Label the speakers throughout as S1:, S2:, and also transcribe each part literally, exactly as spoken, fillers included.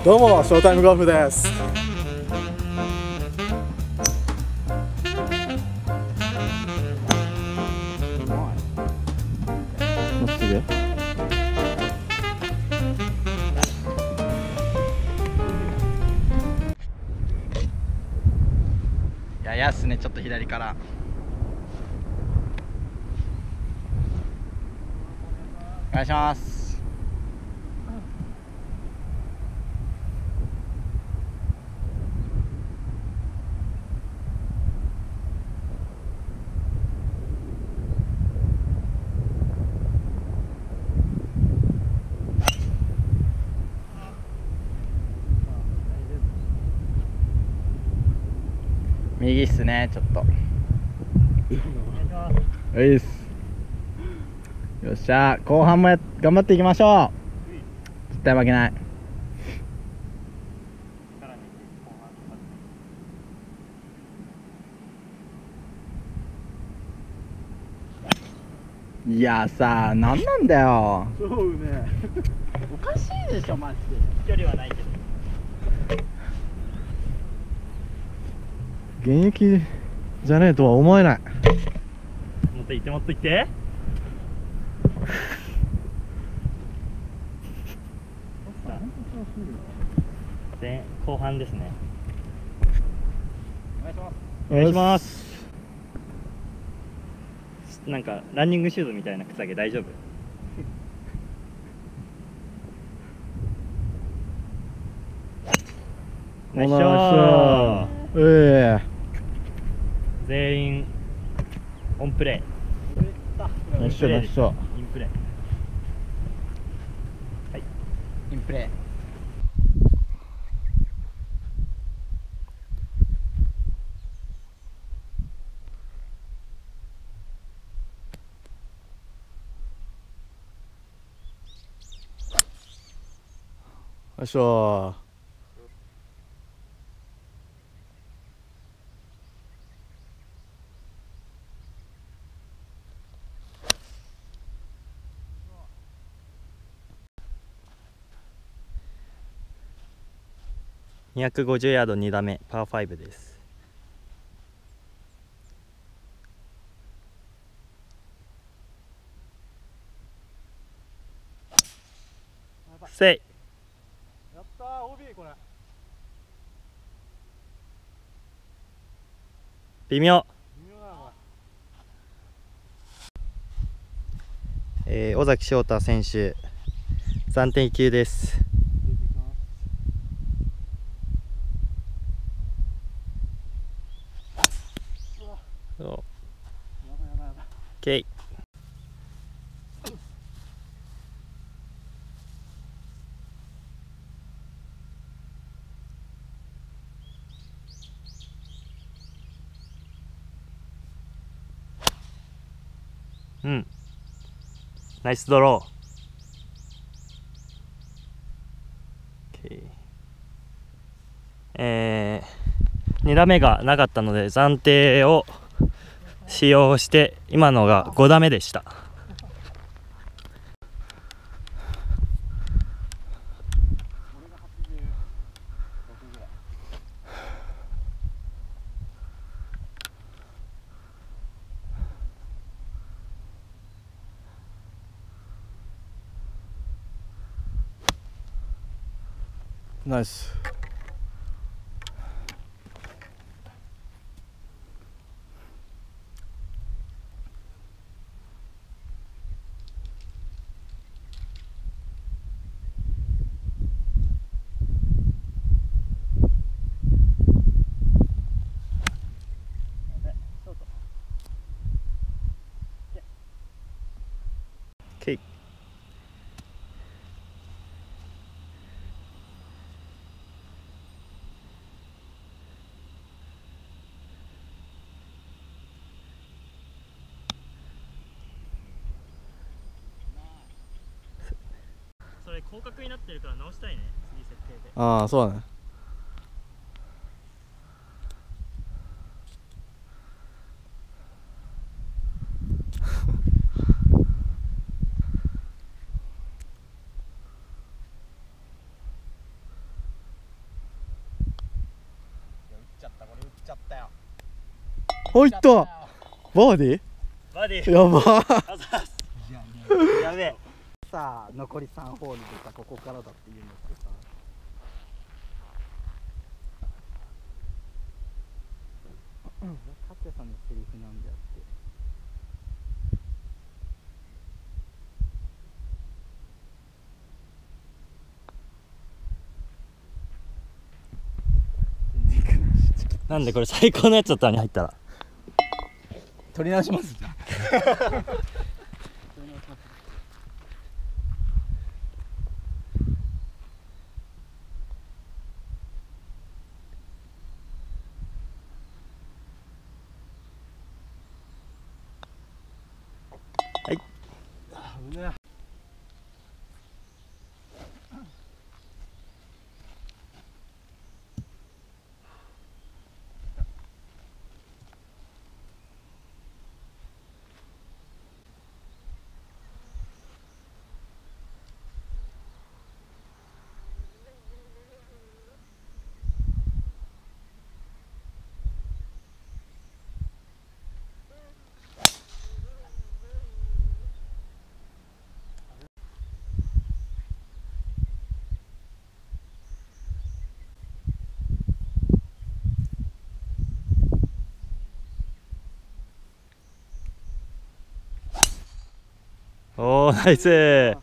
S1: どうも、ショータイムゴルフです。まっすぐ。
S2: いや、やっすね、ちょっと左から。お願いします。右っすね、ちょっと。はいっす。よっしゃ、後半もや頑張っていきましょう。絶対負けない。いやさあ、なんなんだよ。
S1: そうね。
S2: おかしいでしょ、マジで。距離はないけど。
S1: 現役じゃねえとは思えない。
S3: もっといってもっといって前後半ですね。
S2: お願いします。
S3: お願いします。なんかランニングシューズみたいな靴上げ大丈夫？ナイスショット。
S1: ええ
S3: 全員オンプレー。
S1: ナイスショット、ナイスショット。
S3: インプレー。はい。
S2: インプレー。
S1: よいしょ。
S3: にひゃくごじゅうヤードに打目、パーファイブです。せい。
S1: やったー、オービーこれ。
S3: 微妙。
S1: 微妙だなこ
S3: えー、尾崎翔太選手暫定球です。そう。
S1: やばいやばいやばい。
S3: ケイ。うん。ナイスドロー。ケイ。えー、に打目がなかったので暫定を使用して今のがご打目でした。
S1: ナイス。
S3: ケイ。それ広角になってるから直したいね、次設定で。
S1: ああ、そうだね。
S2: 入ったバーディ
S3: バディ
S2: ーやば
S3: やべえ。
S4: さあ残りさんホールでさここからだって言うんですけどさ勝也さんのセリフなんであって
S3: なんでこれ最高のやつだったのに入ったら。
S4: 取り直しますじゃん
S3: おーナイス。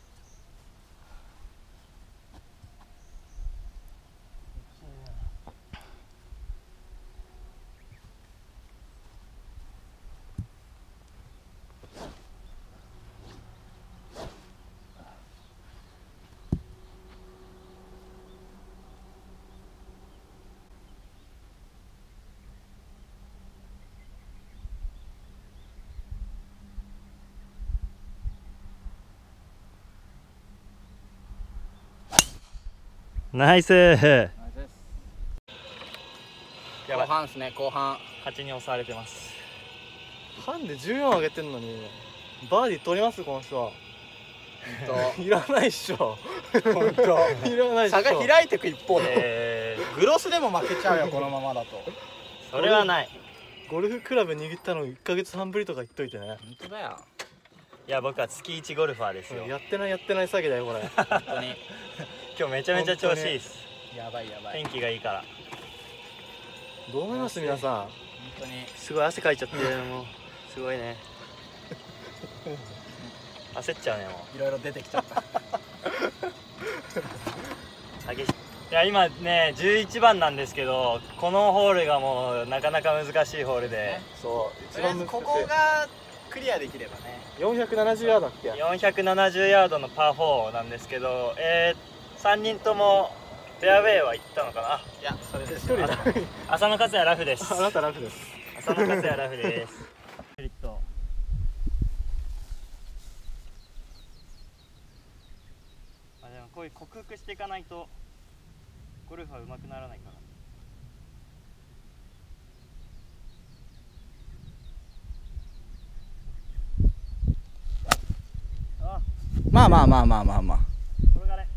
S3: ナイス。やばい。
S4: 後半ですね後半
S3: はちに押されてます。
S2: ハンでじゅうよん上げてんのにバーディー取りますこの人は
S4: ほん
S2: いらないっしょ
S4: とほんと
S2: いらないっしょ
S4: 差が開いてく一方で
S3: え
S4: グロスでも負けちゃうよこのままだと
S3: ー、それはない。
S2: ゴルフクラブ握ったのいっかげつはんぶりとか言っといてね
S4: 本当だよ
S3: いや僕は月一ゴルファーですよ。
S2: やってないやってない詐欺だよこれ
S4: 本当に
S3: 今日めちゃめちゃ調子いいです。
S4: やばいやばい
S3: 天気がいいから。
S2: どう思います皆さん
S4: 本当に
S3: すごい汗かいちゃってもうすごいね。焦っちゃうねも
S4: いろいろ出てきちゃった
S3: う。激しい。いや今ねじゅういちばんなんですけどこのホールがもうなかなか難しいホールで
S2: そう
S4: とりあえずここがクリアできればね
S2: よんひゃくななじゅうヤードだっけ
S3: よんひゃくななじゅうヤードのパーフォーなんですけど、えー、さんにんともフェアウェイは行ったのかな。
S4: いやそれです
S2: 一人だ
S3: 浅野克也ラフです。
S2: あなた楽です
S3: 浅野克也ラフです。メリット。あでもこういう克服していかないとゴルフは上手くならないから。あ、
S4: まあまあまあまあまあまあ
S3: 転がれ。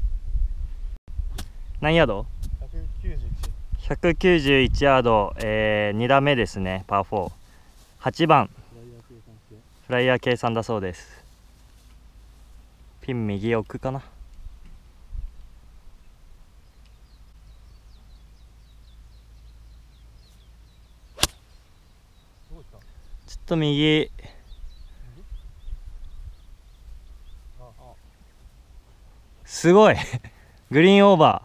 S3: 何ヤード？
S2: ひゃくきゅうじゅういち
S3: ひゃくきゅうじゅういちヤード、えー、に打目ですねパーフォー。はちばんフライヤー計算だそうです。ピン右奥かな。ちょっと右。すごいグリーンオーバ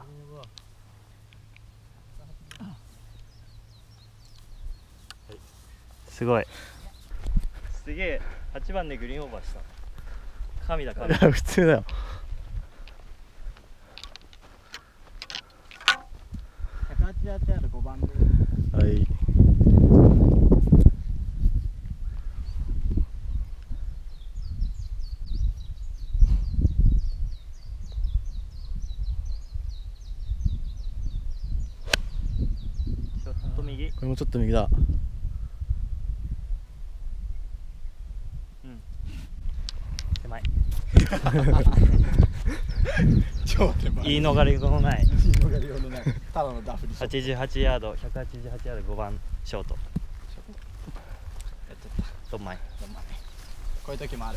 S3: ー。すごいすげえ。はちばんでグリーンオーバーした。神だ神。
S2: 普通だよ
S4: ひゃくはちじゅうはちヤードごばんで
S2: はい
S3: ちょっと右。
S2: これもちょっと右だ
S3: 狭い。
S4: 超手前
S3: 言い逃れのない
S4: ただのダフリ
S3: はちじゅうはちヤードひゃくはちじゅうはちヤードごばんショート。 どんまい。
S2: こういう時もある。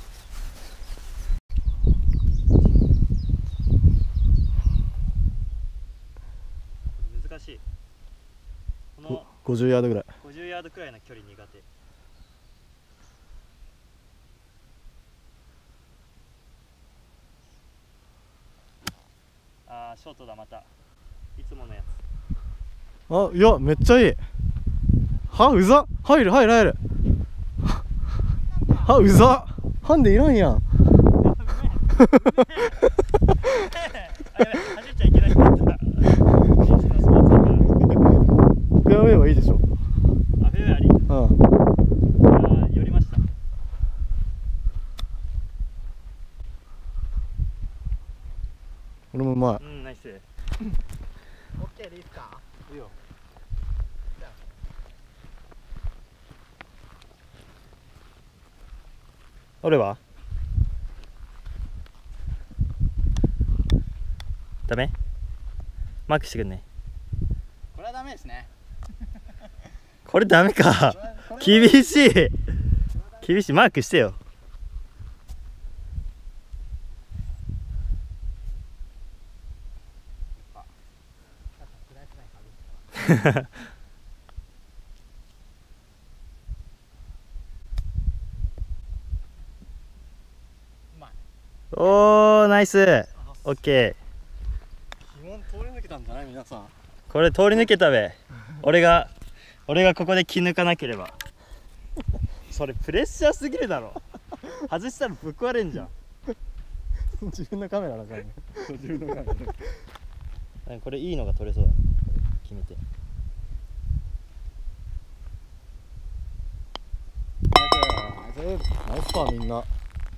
S3: 難しい。この
S1: ごじゅうヤードぐらい。
S3: ごじゅうヤードくらいの距離苦手。あー、ショートだ。またいつものやつ。
S1: あ、いや、めっちゃいい。は、うざ。入る入る入る。は、うざ。ハンデいらんやん。
S3: あ、やべ、走っちゃいけないんだった。選手のスポーツだから。
S1: フェアウェイはいいでしょ。
S3: あ、フェアウェイあり。
S1: うん。
S3: あー、寄りました。
S1: 俺もうまい。
S3: うん、ナイス。
S4: オッケーでいいですか。
S1: いいよ。
S3: 俺はダメ？マークしてくんね。
S2: これはダメですね。
S3: これダメか。厳しい。厳しい。マークしてよ。おー、ナイス。オッケー。
S1: 疑問通り抜けたんじゃない皆さん。
S3: これ通り抜けたべ。俺が俺がここで気抜かなければ。それプレッシャーすぎるだろ。外したらぶっ壊れんじゃん。
S1: 自分のカメラだからね。自分のカメラ。
S3: なんかこれいいのが撮れそうだな。決めて。
S1: ナイスナイスパーみんな。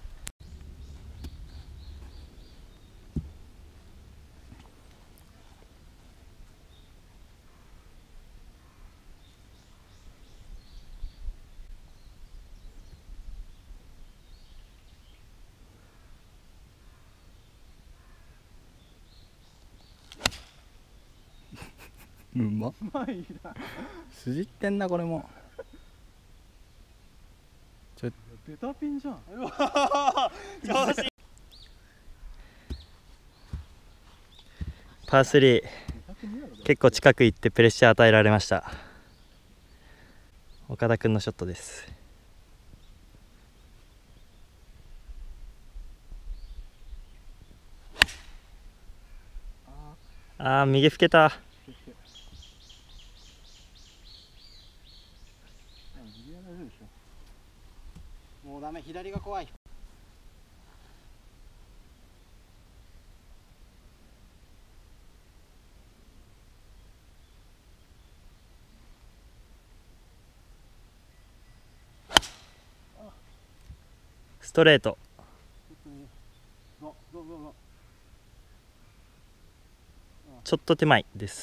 S1: うまっ。
S2: 筋ってんなこれも。
S1: ベタピンじゃん。
S3: 調子いい。パースリー結構近く行ってプレッシャー与えられました。岡田君のショットです。あー、右吹けた。
S2: もうダメ、左が怖い。
S3: ストレート。ちょっと手前です。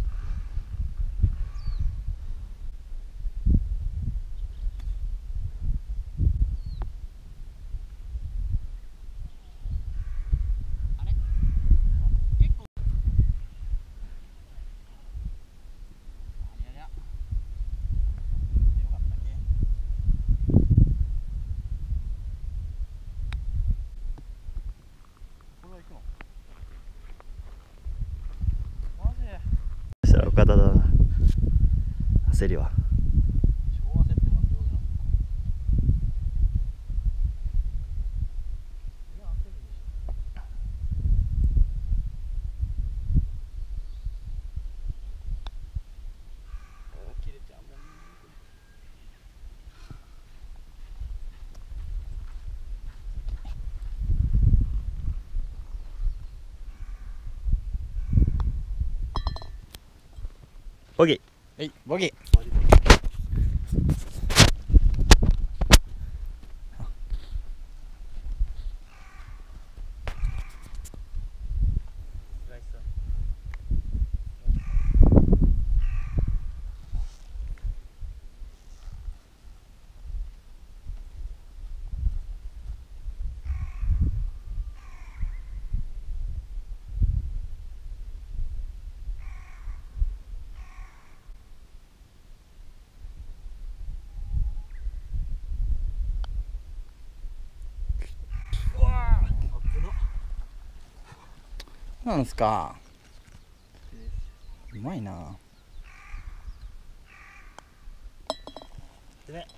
S3: そしたら岡田だな。焦りは。ボギー。
S2: はい、ボギー。 なんすか。うまいな。
S3: で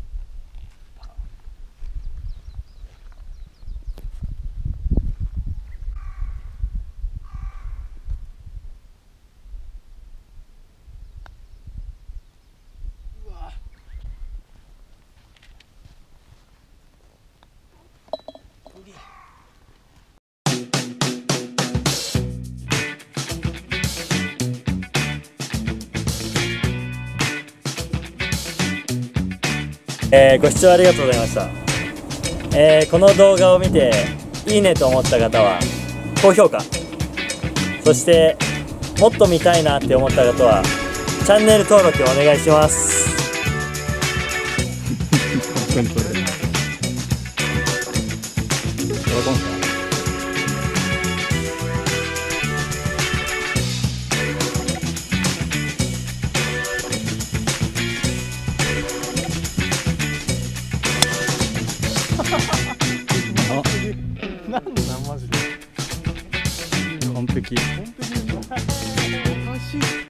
S3: えー、ご視聴ありがとうございました。えー、この動画を見ていいねと思った方は高評価、そしてもっと見たいなって思った方はチャンネル登録お願いします。
S2: 本当にそれ。喜んだ。
S1: なんなんマジで
S2: 完璧。
S1: 完璧でしょ。おかしい。